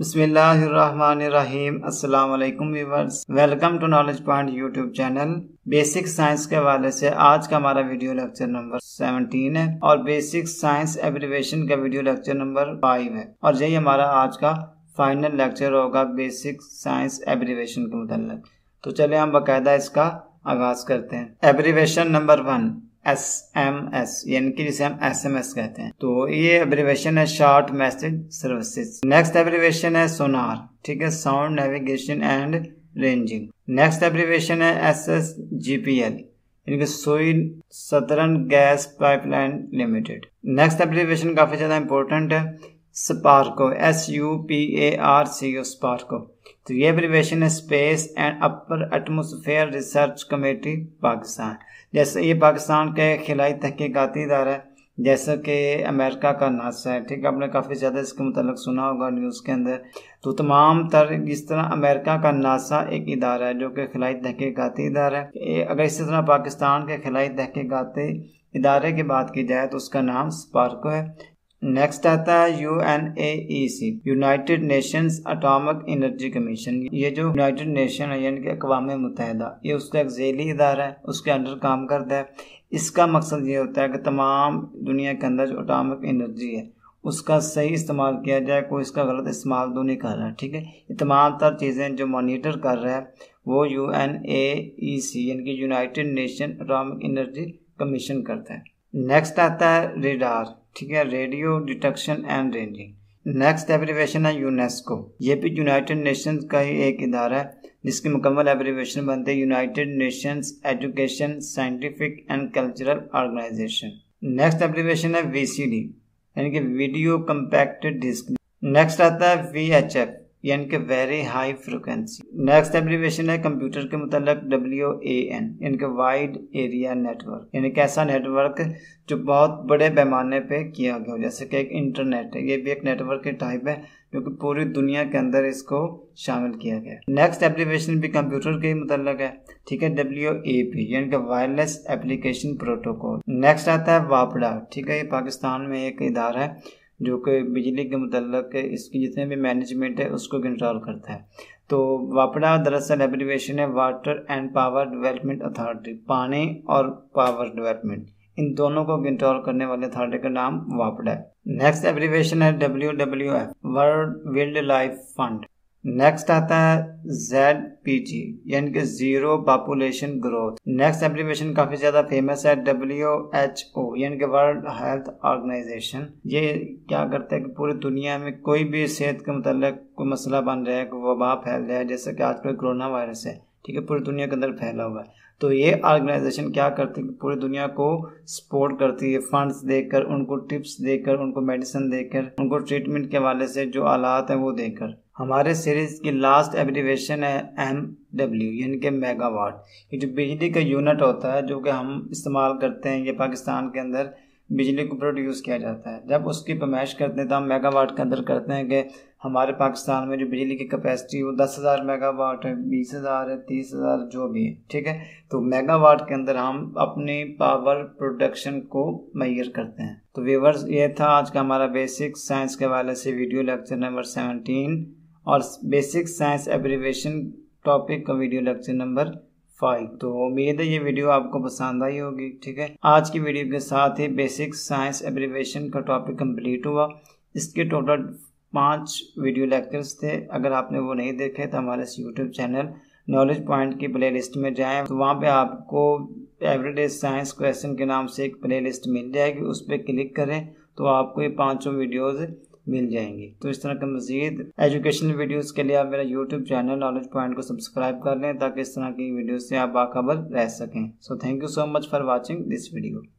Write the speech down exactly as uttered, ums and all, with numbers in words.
बिस्मिल्लाहिर्रहमानिर्रहीम। अस्सलाम वालेकुम viewers, welcome to knowledge point YouTube channel. Basic science के हवाले से आज का हमारा वीडियो लेक्चर नंबर सत्रह है और बेसिक साइंस एब्रिविएशन का वीडियो लेक्चर नंबर पाँच है और यही हमारा आज का फाइनल लेक्चर होगा बेसिक साइंस एब्रिविएशन के मुताल्लिक। तो चले हम बाकायदा इसका आगाज करते हैं। Abbreviation number one S M S, यानी कि जिसे हम एस एम एस कहते हैं। तो ये एब्रिविएशन है short message services. Next abbreviation है सोनार, ठीक है, sound navigation and ranging. Next abbreviation है S S G P L, यानी कि Sui southern gas pipeline limited. Next abbreviation काफी ज्यादा इंपॉर्टेंट है, SUPARCO, S U P A R C O, SUPARCO. तो ये एब्रिविएशन है space and upper atmosphere research committee Pakistan. जैसे ये पाकिस्तान के खिलाई तहकीकाती इदारा है, जैसा कि अमेरिका का नासा है, ठीक है, आपने काफ़ी ज़्यादा इसके मुताल्लिक सुना होगा न्यूज़ के अंदर। तो तमाम तर जिस तरह अमेरिका का नासा एक इदारा है जो कि खिलाई तहकीकाती इदारा है, अगर इसी तरह पाकिस्तान के खिलाई तहकीकाती इदारे की बात की जाए तो उसका नाम स्पार्को है। नेक्स्ट आता है U N A E C, United Nations atomic energy commission. ये जो यूनाइटेड नेशन है यानी कि अक़वाम मुत्तहिदा, ये उसका एक ज़ैली इदारा है, उसके अंडर काम करता है। इसका मकसद ये होता है कि तमाम दुनिया के अंदर जो एटॉमिक एनर्जी है उसका सही इस्तेमाल किया जाए, कोई इसका गलत इस्तेमाल तो नहीं कर रहा है, ठीक है। ये तमाम तर चीज़ें जो मॉनिटर कर रहा है वो you N A E C यानी कि United Nation atomic energy commission करता है। नेक्स्ट आता है रेडार, ठीक है, radio detection and ranging. Next abbreviation है यूनेस्को। ये भी यूनाइटेड नेशंस का ही एक इदारा है जिसकी मुकम्मल एब्रिविएशन बनते हैं United Nations education scientific and cultural organization. Next abbreviation है वी सी डी, यानी कि वीडियो कंपैक्टेड डिस्क। नेक्स्ट आता है वी एच एफ, यानी कि very high frequency. Next abbreviation है कंप्यूटर के मुताल्लिक डब्ल्यू ए एन, यानी कि वाइड एरिया नेटवर्क, यानी कि ऐसा नेटवर्क जो बहुत बड़े पैमाने पे किया गया हो, जैसे कि एक इंटरनेट है, ये भी एक नेटवर्क के टाइप है जो कि पूरी दुनिया के अंदर इसको शामिल किया गया। नेक्स्ट एब्रिविएशन भी कंप्यूटर के मुताल्लिक है, ठीक है, डब्ल्यू ए पी, यानी कि वायरलेस एप्लीकेशन प्रोटोकॉल। नेक्स्ट आता है वापडा, ठीक है, ये पाकिस्तान में एक इदारा है जो कि बिजली के मुतल्लक इसकी जितने भी मैनेजमेंट है उसको कंट्रोल करता है। तो वापडा दरअसल एब्रिविएशन है water and power development authority, पानी और पावर डेवलपमेंट, इन दोनों को कंट्रोल करने वाले अथॉरिटी का नाम वापडा है। नेक्स्ट एब्रिविएशन है W W F, world wild life fund. Next आता है जेड पी जी, यानी कि zero population growth. Next abbreviation काफी ज्यादा फेमस है डब्ल्यू एच ओ, यानी कि वर्ल्ड हेल्थ ऑर्गेनाइजेशन। ये क्या करता है कि पूरी दुनिया में कोई भी सेहत के मुताल्लिक कोई मसला बन रहा है, कोई वबा फैल रहा है, जैसे कि आजकल कोरोना वायरस है, ठीक है, पूरी दुनिया के अंदर फैला हुआ है। तो ये ऑर्गेनाइजेशन क्या करती है कि पूरी दुनिया को सपोर्ट करती है, फंड्स देकर, उनको टिप्स देकर, उनको मेडिसिन देकर, उनको ट्रीटमेंट के हवाले से जो आलात है वो देकर। हमारे सीरीज की लास्ट एब्रिविएशन है एम डब्ल्यू, यानी कि मेगावाट। ये जो बिजली का यूनिट होता है जो कि हम इस्तेमाल करते हैं, ये पाकिस्तान के अंदर बिजली को प्रोड्यूस किया जाता है। जब उसकी पैमाइश करते हैं तो हम मेगावाट के अंदर करते हैं कि हमारे पाकिस्तान में जो बिजली की कैपेसिटी वो दस हज़ार मेगावाट है, बीस हज़ार है, तीस हज़ार जो भी है, ठीक है। तो मेगावाट के अंदर हम अपनी पावर प्रोडक्शन को मेजर करते हैं। तो व्यूअर्स, ये था आज का हमारा बेसिक साइंस के हवाले से वीडियो लेक्चर नंबर सत्रह और बेसिक साइंस एब्रिविएशन टॉपिक का वीडियो लेक्चर नंबर फाइव। तो उम्मीद है ये वीडियो आपको पसंद आई होगी, ठीक है। आज की वीडियो के साथ ही बेसिक साइंस एब्रिविएशन का टॉपिक कंप्लीट हुआ। इसके टोटल पांच वीडियो लेक्चर्स थे। अगर आपने वो नहीं देखे तो हमारे यूट्यूब चैनल नॉलेज पॉइंट की प्ले लिस्ट में जाएँ, तो वहाँ पे आपको एवरीडे साइंस क्वेश्चन के नाम से एक प्ले लिस्ट मिल जाएगी, उस पर क्लिक करें तो आपको ये पाँचों वीडियोज़ मिल जाएंगी। तो इस तरह के मज़ीद एजुकेशनल वीडियोस के लिए आप मेरा यूट्यूब चैनल नॉलेज पॉइंट को सब्सक्राइब कर लें ताकि इस तरह की वीडियो से आप बाखबर रह सकें। So thank you so much for watching this video.